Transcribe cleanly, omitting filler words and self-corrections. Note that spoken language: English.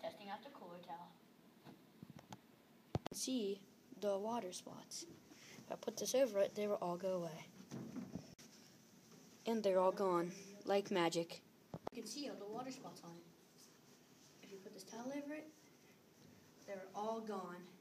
Testing out the cooler towel. See the water spots. If I put this over it, they will all go away. And they're all gone, like magic. You can see all the water spots on it. If you put this towel over it, they're all gone.